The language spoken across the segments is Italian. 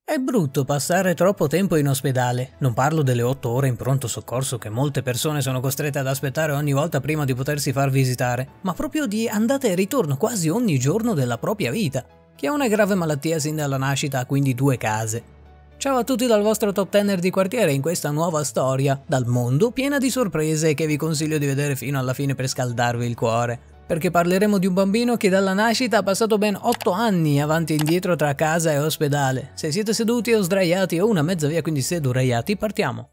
È brutto passare troppo tempo in ospedale, non parlo delle 8 ore in pronto soccorso che molte persone sono costrette ad aspettare ogni volta prima di potersi far visitare, ma proprio di andata e ritorno quasi ogni giorno della propria vita. Chi ha una grave malattia sin dalla nascita ha quindi 2 case. Ciao a tutti dal vostro top tenner di quartiere in questa nuova storia, dal mondo piena di sorprese che vi consiglio di vedere fino alla fine per scaldarvi il cuore. Perché parleremo di un bambino che dalla nascita ha passato ben 8 anni avanti e indietro tra casa e ospedale. Se siete seduti o sdraiati o una mezza via, quindi seduraiati, partiamo.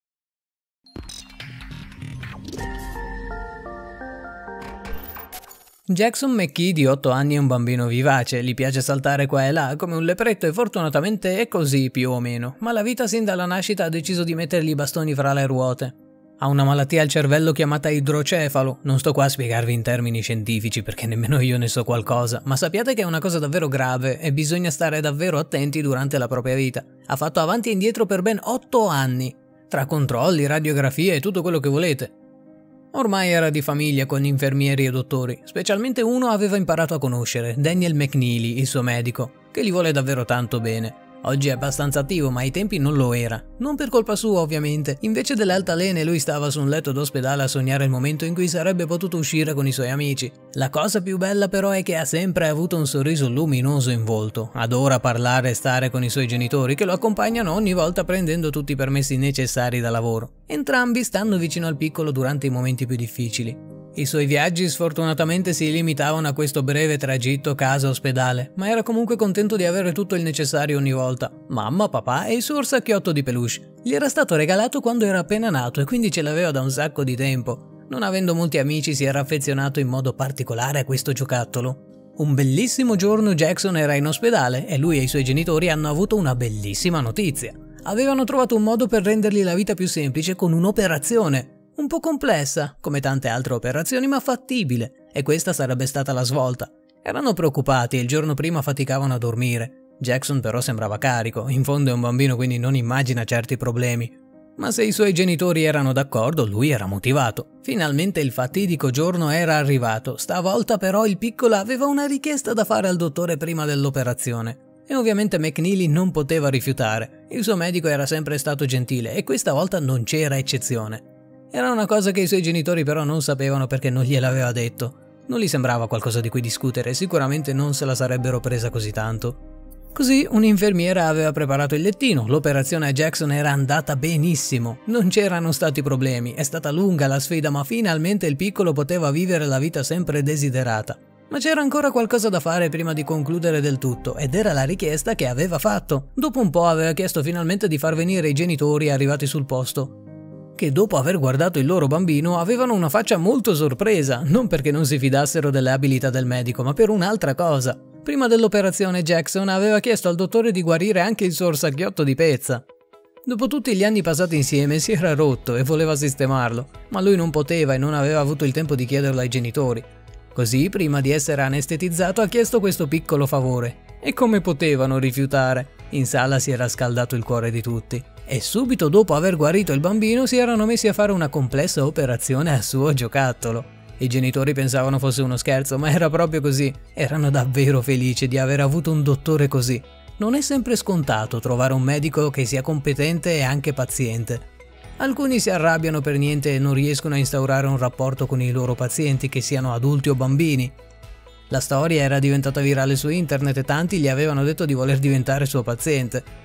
Jackson McKee di 8 anni è un bambino vivace, gli piace saltare qua e là come un lepretto e fortunatamente è così più o meno, ma la vita sin dalla nascita ha deciso di mettergli i bastoni fra le ruote. Ha una malattia al cervello chiamata idrocefalo, non sto qua a spiegarvi in termini scientifici perché nemmeno io ne so qualcosa, ma sappiate che è una cosa davvero grave e bisogna stare davvero attenti durante la propria vita. Ha fatto avanti e indietro per ben 8 anni, tra controlli, radiografie e tutto quello che volete. Ormai era di famiglia con infermieri e dottori, specialmente uno aveva imparato a conoscere, Daniel McNeely, il suo medico, che gli vuole davvero tanto bene. Oggi è abbastanza attivo, ma ai tempi non lo era. Non per colpa sua, ovviamente. Invece delle altalene, lui stava su un letto d'ospedale a sognare il momento in cui sarebbe potuto uscire con i suoi amici. La cosa più bella però è che ha sempre avuto un sorriso luminoso in volto. Adora parlare e stare con i suoi genitori, che lo accompagnano ogni volta prendendo tutti i permessi necessari da lavoro. Entrambi stanno vicino al piccolo durante i momenti più difficili. I suoi viaggi sfortunatamente si limitavano a questo breve tragitto casa-ospedale, ma era comunque contento di avere tutto il necessario ogni volta. Mamma, papà e il suo orsacchiotto di peluche. Gli era stato regalato quando era appena nato e quindi ce l'aveva da un sacco di tempo. Non avendo molti amici si era affezionato in modo particolare a questo giocattolo. Un bellissimo giorno Jackson era in ospedale e lui e i suoi genitori hanno avuto una bellissima notizia. Avevano trovato un modo per rendergli la vita più semplice con un'operazione. Un po' complessa, come tante altre operazioni, ma fattibile, e questa sarebbe stata la svolta. Erano preoccupati e il giorno prima faticavano a dormire. Jackson però sembrava carico, in fondo è un bambino quindi non immagina certi problemi. Ma se i suoi genitori erano d'accordo, lui era motivato. Finalmente il fatidico giorno era arrivato, stavolta però il piccolo aveva una richiesta da fare al dottore prima dell'operazione. E ovviamente McNeely non poteva rifiutare, il suo medico era sempre stato gentile e questa volta non c'era eccezione. Era una cosa che i suoi genitori però non sapevano perché non gliel'aveva detto. Non gli sembrava qualcosa di cui discutere e sicuramente non se la sarebbero presa così tanto. Così un'infermiera aveva preparato il lettino, l'operazione a Jackson era andata benissimo, non c'erano stati problemi, è stata lunga la sfida ma finalmente il piccolo poteva vivere la vita sempre desiderata. Ma c'era ancora qualcosa da fare prima di concludere del tutto ed era la richiesta che aveva fatto. Dopo un po' aveva chiesto finalmente di far venire i genitori arrivati sul posto, che dopo aver guardato il loro bambino avevano una faccia molto sorpresa, non perché non si fidassero delle abilità del medico, ma per un'altra cosa. Prima dell'operazione Jackson aveva chiesto al dottore di guarire anche il suo orsacchiotto di pezza. Dopo tutti gli anni passati insieme si era rotto e voleva sistemarlo, ma lui non poteva e non aveva avuto il tempo di chiederlo ai genitori. Così, prima di essere anestetizzato, ha chiesto questo piccolo favore. E come potevano rifiutare? In sala si era scaldato il cuore di tutti. E subito dopo aver guarito il bambino si erano messi a fare una complessa operazione al suo giocattolo. I genitori pensavano fosse uno scherzo, ma era proprio così. Erano davvero felici di aver avuto un dottore così. Non è sempre scontato trovare un medico che sia competente e anche paziente. Alcuni si arrabbiano per niente e non riescono a instaurare un rapporto con i loro pazienti, che siano adulti o bambini. La storia era diventata virale su internet e tanti gli avevano detto di voler diventare suo paziente.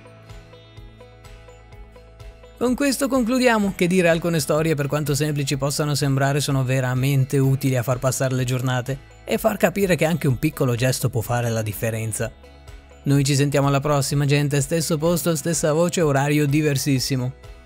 Con questo concludiamo, che dire, alcune storie per quanto semplici possano sembrare sono veramente utili a far passare le giornate e far capire che anche un piccolo gesto può fare la differenza. Noi ci sentiamo alla prossima gente, stesso posto, stessa voce, orario diversissimo.